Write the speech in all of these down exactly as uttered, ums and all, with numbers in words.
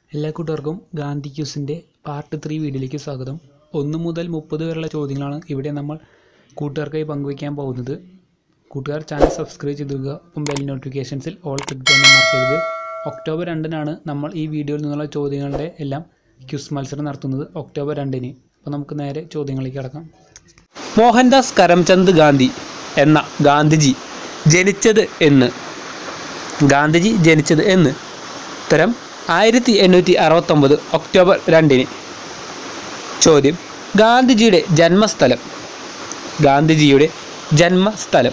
എല്ലാ കൂട്ടുകാർക്കും Gandhi ക്യൂസിൻ്റെ part three വീഡിയോയിലേക്ക് സ്വാഗതം. ഒന്ന് മുതൽ മുപ്പത് വരെയുള്ള ചോദ്യങ്ങളാണ് ഇവിടെ നമ്മൾ കൂട്ടുകാർക്കായി പങ്കുവയ്ക്കാൻ പോകുന്നത്. കൂട്ടുകാർ ചാനൽ സബ്സ്ക്രൈബ് ചെയ്തുക, ഒപ്പം ബെൽ നോട്ടിഫിക്കേഷൻസിൽ ഓൾ ക്ലിക്ക് ചെയ്യാൻ മറക്കരുത്. ഒക്ടോബർ രണ്ടിനാണ് നമ്മൾ ഈ വീഡിയോയിൽ നിന്നുള്ള ചോദ്യങ്ങളുടെ എല്ലാം ക്യൂസ് മത്സരം നടത്തുന്നത്, ഒക്ടോബർ രണ്ടിന്. അപ്പോൾ നമുക്ക് നേരെ ചോദ്യങ്ങളിലേക്ക് കടക്കാം. മോഹൻദാസ് കരംചന്ദ് ഗാന്ധി എന്ന ഗാന്ധിജി ജനിച്ചത് എന്ന് ഗാന്ധിജി ജനിച്ചത് എന്ന് ഉത്തരം ആയിരത്തി എണ്ണൂറ്റി അറുപത്തൊമ്പത് ഒക്ടോബർ രണ്ടിന്. ചോദ്യം: ഗാന്ധിജിയുടെ ജന്മസ്ഥലം ഗാന്ധിജിയുടെ ജന്മസ്ഥലം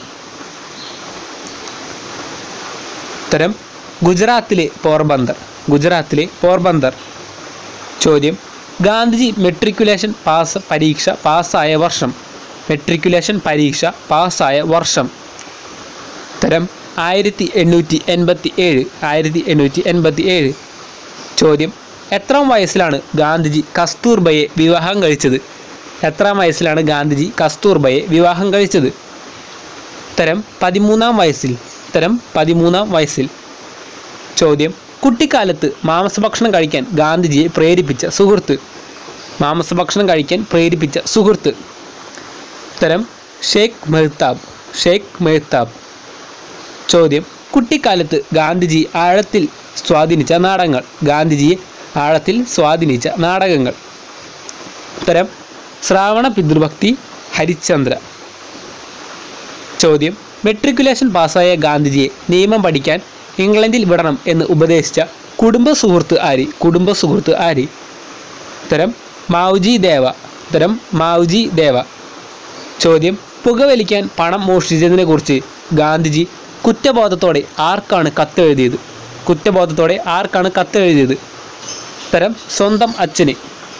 ഉത്തരം ഗുജറാത്തിലെ പോർബന്ദർ ഗുജറാത്തിലെ പോർബന്ദർ. ചോദ്യം: ഗാന്ധിജി മെട്രിക്കുലേഷൻ പാസ് പരീക്ഷ പാസ്സായ വർഷം മെട്രിക്കുലേഷൻ പരീക്ഷ പാസ്സായ വർഷം ഉത്തരം ആയിരത്തി എണ്ണൂറ്റി എൺപത്തി ഏഴ് ആയിരത്തി എണ്ണൂറ്റി എൺപത്തി ഏഴ്. ചോദ്യം: എത്രാം വയസ്സിലാണ് ഗാന്ധിജി കസ്തൂർബയെ വിവാഹം കഴിച്ചത് എത്രാം വയസ്സിലാണ് ഗാന്ധിജി കസ്തൂർബയെ വിവാഹം കഴിച്ചത് ഉത്തരം പതിമൂന്നാം വയസ്സിൽ ഉത്തരം പതിമൂന്നാം വയസ്സിൽ. ചോദ്യം: കുട്ടിക്കാലത്ത് മാംസഭക്ഷണം കഴിക്കാൻ ഗാന്ധിജിയെ പ്രേരിപ്പിച്ച സുഹൃത്ത് മാംസഭക്ഷണം കഴിക്കാൻ പ്രേരിപ്പിച്ച സുഹൃത്ത് ഉത്തരം ഷേഖ് മെഹ്താബ് ഷേഖ് മെഹ്താബ്. ചോദ്യം: കുട്ടിക്കാലത്ത് ഗാന്ധിജി ആഴത്തിൽ സ്വാധീനിച്ച നാടകങ്ങൾ ഗാന്ധിജിയെ ആഴത്തിൽ സ്വാധീനിച്ച നാടകങ്ങൾ ഉത്തരം ശ്രാവണ പിതൃഭക്തി, ഹരിശ്ചന്ദ്ര. ചോദ്യം: മെട്രിക്കുലേഷൻ പാസ്സായ ഗാന്ധിജിയെ നിയമം പഠിക്കാൻ ഇംഗ്ലണ്ടിൽ വിടണം എന്ന് ഉപദേശിച്ച കുടുംബ സുഹൃത്ത് ആര് കുടുംബ സുഹൃത്ത് ആര് ഉത്തരം മാവുജി ദേവ ഉത്തരം മാവുജി ദേവ. ചോദ്യം: പുകവലിക്കാൻ പണം മോഷ്ടിച്ചതിനെക്കുറിച്ച് ഗാന്ധിജി കുറ്റബോധത്തോടെ ആർക്കാണ് കത്തെഴുതിയത് കുറ്റബോധത്തോടെ ആർക്കാണ് കത്തെഴുതിയത് ഉത്തരം സ്വന്തം അച്ഛന്.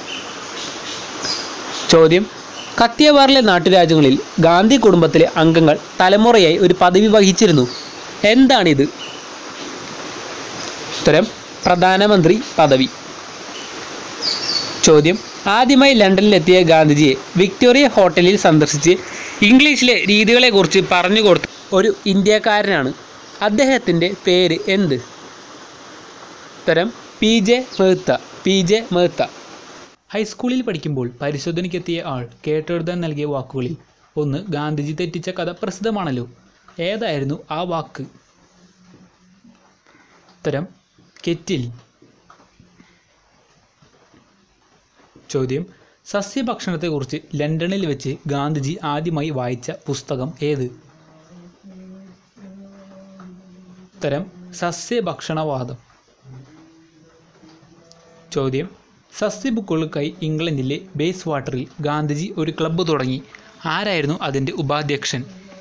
ചോദ്യം: കത്തിയവാറിലെ നാട്ടുരാജ്യങ്ങളിൽ ഗാന്ധി കുടുംബത്തിലെ അംഗങ്ങൾ തലമുറയായി ഒരു പദവി വഹിച്ചിരുന്നു, എന്താണിത് ഉത്തരം പ്രധാനമന്ത്രി പദവി. ചോദ്യം: ആദ്യമായി ലണ്ടനിലെത്തിയ ഗാന്ധിജിയെ വിക്ടോറിയ ഹോട്ടലിൽ സന്ദർശിച്ച് ഇംഗ്ലീഷിലെ രീതികളെക്കുറിച്ച് പറഞ്ഞു കൊടുത്ത ഒരു ഇന്ത്യക്കാരനാണ്, അദ്ദേഹത്തിൻ്റെ പേര് എന്ത് ഉത്തരം P J Mehta P J Mehta. ഹൈസ്കൂളിൽ പഠിക്കുമ്പോൾ പരിശോധനയ്ക്കെത്തിയ ആൾ കേട്ടെഴുതാൻ നൽകിയ വാക്കുകളിൽ ഒന്ന് ഗാന്ധിജി തെറ്റിച്ച കഥ പ്രസിദ്ധമാണല്ലോ, ഏതായിരുന്നു ആ വാക്ക് ഉത്തരം കെറ്റിൽ. ചോദ്യം: സസ്യഭക്ഷണത്തെക്കുറിച്ച് ലണ്ടനിൽ വെച്ച് ഗാന്ധിജി ആദ്യമായി വായിച്ച പുസ്തകം ഏത് ഉത്തരം സസ്യഭക്ഷണവാദം. ചോദ്യം: സസ്യബുക്കുകൾക്കായി ഇംഗ്ലണ്ടിലെ ബേസ് വാട്ടറിൽ ഗാന്ധിജി ഒരു ക്ലബ്ബ് തുടങ്ങി, ആരായിരുന്നു അതിൻ്റെ ഉപാധ്യക്ഷൻ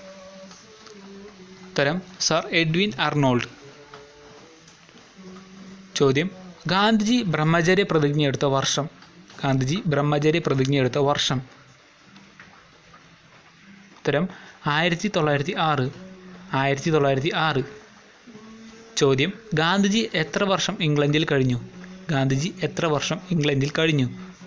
ഉത്തരം സർ എഡ്വിൻ അർണോൾഡ്. ചോദ്യം: ഗാന്ധിജി ബ്രഹ്മചര്യ പ്രതിജ്ഞയെടുത്ത വർഷം ഗാന്ധിജി ബ്രഹ്മചര്യ പ്രതിജ്ഞയെടുത്ത വർഷം ഉത്തരം ആയിരത്തി തൊള്ളായിരത്തി ആറ് ആയിരത്തി തൊള്ളായിരത്തി ആറ്. ചോദ്യം: ഗാന്ധിജി എത്ര വർഷം ഇംഗ്ലണ്ടിൽ കഴിഞ്ഞു ഗാന്ധിജി എത്ര വർഷം ഇംഗ്ലണ്ടിൽ കഴിഞ്ഞു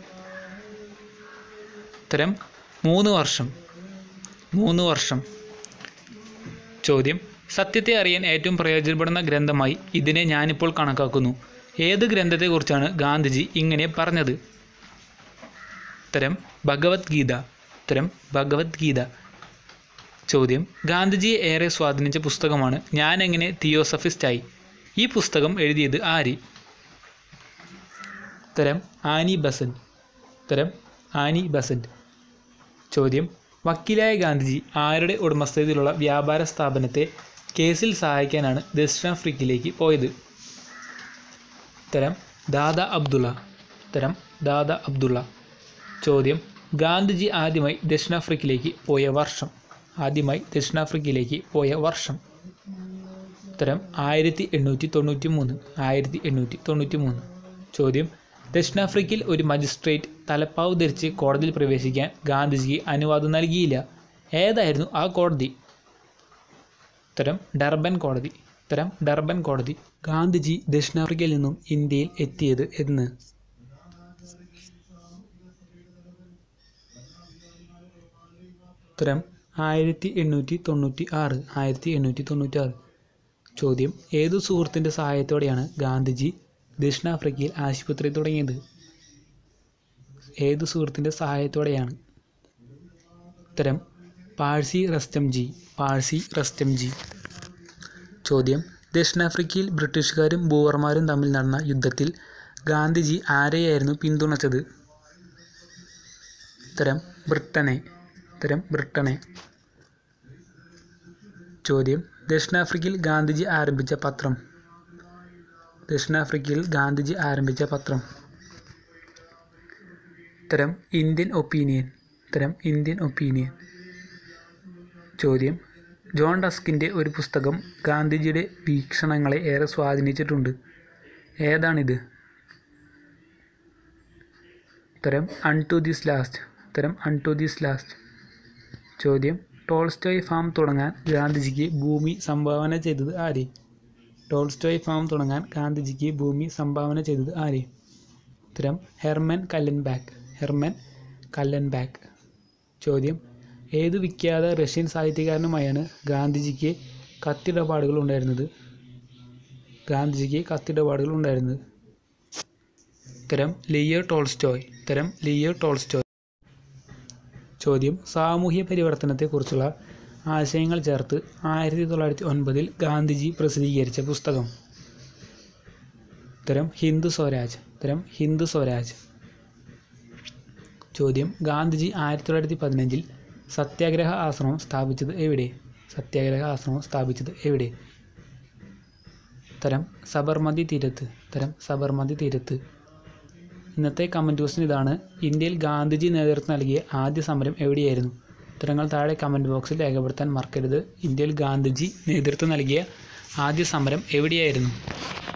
ഉത്തരം മൂന്ന് വർഷം മൂന്ന് വർഷം. ചോദ്യം: സത്യത്തെ അറിയാൻ ഏറ്റവും പ്രയോജനപ്പെടുന്ന ഗ്രന്ഥമായി ഇതിനെ ഞാനിപ്പോൾ കണക്കാക്കുന്നു, ഏത് ഗ്രന്ഥത്തെക്കുറിച്ചാണ് ഗാന്ധിജി ഇങ്ങനെ പറഞ്ഞത് ഉത്തരം ഭഗവത്ഗീത ഉത്തരം ഭഗവത്ഗീത. ചോദ്യം: ഗാന്ധിജിയെ ഏറെ സ്വാധീനിച്ച പുസ്തകമാണ് ഞാൻ എങ്ങനെ തിയോസഫിസ്റ്റായി, ഈ പുസ്തകം എഴുതിയത് ആര് ഉത്തരം ആനി ബസന്റ് ഉത്തരം ആനി ബസന്റ്. ചോദ്യം: വക്കീലായ ഗാന്ധിജി ആരുടെ ഉടമസ്ഥതയിലുള്ള വ്യാപാര സ്ഥാപനത്തെ കേസിൽ സഹായിക്കാനാണ് ദക്ഷിണാഫ്രിക്കയിലേക്ക് പോയത് ഉത്തരം ദാദ അബ്ദുള്ള ഉത്തരം ദാദ അബ്ദുള്ള. ചോദ്യം: ഗാന്ധിജി ആദ്യമായി ദക്ഷിണാഫ്രിക്കയിലേക്ക് പോയ വർഷം ആദ്യമായി ദക്ഷിണാഫ്രിക്കയിലേക്ക് പോയ വർഷം ഉത്തരം ആയിരത്തി എണ്ണൂറ്റി തൊണ്ണൂറ്റി മൂന്ന് ആയിരത്തി എണ്ണൂറ്റി തൊണ്ണൂറ്റി മൂന്ന്. ചോദ്യം: ദക്ഷിണാഫ്രിക്കയിൽ ഒരു മജിസ്ട്രേറ്റ് തലപ്പാവ് ധരിച്ച് കോടതിയിൽ പ്രവേശിക്കാൻ ഗാന്ധിജിക്ക് അനുവാദം നൽകിയില്ല, ഏതായിരുന്നു ആ കോടതി ഉത്തരം ഡർബൻ കോടതി ഉത്തരം ഡർബൻ കോടതി. ഗാന്ധിജി ദക്ഷിണാഫ്രിക്കയിൽ നിന്നും ഇന്ത്യയിൽ എത്തിയത് എന്ന് ഉത്തരം ആയിരത്തി എണ്ണൂറ്റി തൊണ്ണൂറ്റി ആറ് ആയിരത്തി എണ്ണൂറ്റി തൊണ്ണൂറ്റി ആറ്. ചോദ്യം: ഏതു സുഹൃത്തിൻ്റെ സഹായത്തോടെയാണ് ഗാന്ധിജി ദക്ഷിണാഫ്രിക്കയിൽ ആശുപത്രി തുടങ്ങിയത്? ഏത് സുഹൃത്തിൻ്റെ സഹായത്തോടെയാണ്? ഉത്തരം പാഴ്സി റസ്റ്റംജി. പാഴ്സി റസ്റ്റംജി. ചോദ്യം: ദക്ഷിണാഫ്രിക്കയിൽ ബ്രിട്ടീഷുകാരും ബൂവർമാരും തമ്മിൽ നടന്ന യുദ്ധത്തിൽ ഗാന്ധിജി ആരെയായിരുന്നു പിന്തുണച്ചത്? ഉത്തരം ബ്രിട്ടനെ. ഉത്തരം ബ്രിട്ടനെ. ചോദ്യം: ദക്ഷിണാഫ്രിക്കയിൽ ഗാന്ധിജി ആരംഭിച്ച പത്രം? ദക്ഷിണാഫ്രിക്കയിൽ ഗാന്ധിജി ആരംഭിച്ച പത്രം? ഉത്തരം ഇന്ത്യൻ ഒപ്പീനിയൻ. ഉത്തരം ഇന്ത്യൻ ഒപ്പീനിയൻ. ചോദ്യം: ജോൺ ഡസ്കിൻ്റെ ഒരു പുസ്തകം ഗാന്ധിജിയുടെ വീക്ഷണങ്ങളെ ഏറെ സ്വാധീനിച്ചിട്ടുണ്ട്. ഏതാണിത്? ഉത്തരം അൺ ടു ദിസ് ലാസ്റ്റ്. ഉത്തരം അൺ ടു ദിസ് ലാസ്റ്റ്. ചോദ്യം: ടോൾസ്റ്റോയ് ഫാം തുടങ്ങാൻ ഗാന്ധിജിക്ക് ഭൂമി സംഭാവന ചെയ്തത് ആര്? ടോൾസ്റ്റോയ് ഫാം തുടങ്ങാൻ ഗാന്ധിജിക്ക് ഭൂമി സംഭാവന ചെയ്തത് ആര്? ഉത്തരം ഹെർമൻ കല്ലൻബാക്ക്. ഹെർമൻ കല്ലൻബാക്ക്. ചോദ്യം: ഏതു വിഖ്യാത റഷ്യൻ സാഹിത്യകാരനുമായാണ് ഗാന്ധിജിക്ക് കത്തിടപാടുകൾ ഉണ്ടായിരുന്നത്? ഗാന്ധിജിക്ക് കത്തിടപാടുകൾ ഉണ്ടായിരുന്നത്? ഉത്തരം ലിയോ ടോൾസ്റ്റോയ്. ഉത്തരം ലിയോ ടോൾസ്റ്റോയ്. ചോദ്യം: സാമൂഹ്യ പരിവർത്തനത്തെക്കുറിച്ചുള്ള ആശയങ്ങൾ ചേർത്ത് ആയിരത്തി തൊള്ളായിരത്തി ഒൻപതിൽ ഗാന്ധിജി പ്രസിദ്ധീകരിച്ച പുസ്തകം? ഉത്തരം ഹിന്ദു സ്വരാജ്. ഉത്തരം ഹിന്ദു സ്വരാജ്. ചോദ്യം: ഗാന്ധിജി ആയിരത്തി തൊള്ളായിരത്തി പതിനഞ്ചിൽ സത്യാഗ്രഹ ആശ്രമം സ്ഥാപിച്ചത് എവിടെ? സത്യാഗ്രഹ ആശ്രമം സ്ഥാപിച്ചത് എവിടെ? ഉത്തരം സബർമതി തീരത്ത്. ഉത്തരം സബർമതി തീരത്ത്. ഇന്നത്തെ കമൻറ്റ് ക്വസ്റ്റ്യൻ ഇതാണ്: ഇന്ത്യയിൽ ഗാന്ധിജി നേതൃത്വം നൽകിയ ആദ്യ സമരം എവിടെയായിരുന്നു? ഉത്തരങ്ങൾ താഴെ കമൻറ്റ് ബോക്സിൽ രേഖപ്പെടുത്താൻ മറക്കരുത്. ഇന്ത്യയിൽ ഗാന്ധിജി നേതൃത്വം നൽകിയ ആദ്യ സമരം എവിടെയായിരുന്നു?